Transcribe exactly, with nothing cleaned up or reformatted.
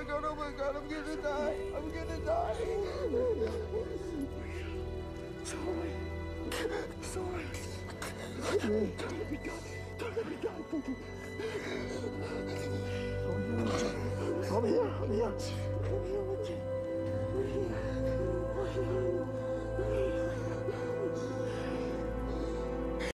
my God, oh my God, I'm gonna die. I'm gonna die. Sorry. Sorry. Don't let me go. Don't let me go. I'm here. I'm here. I'm here with you. I'm here. I'm here.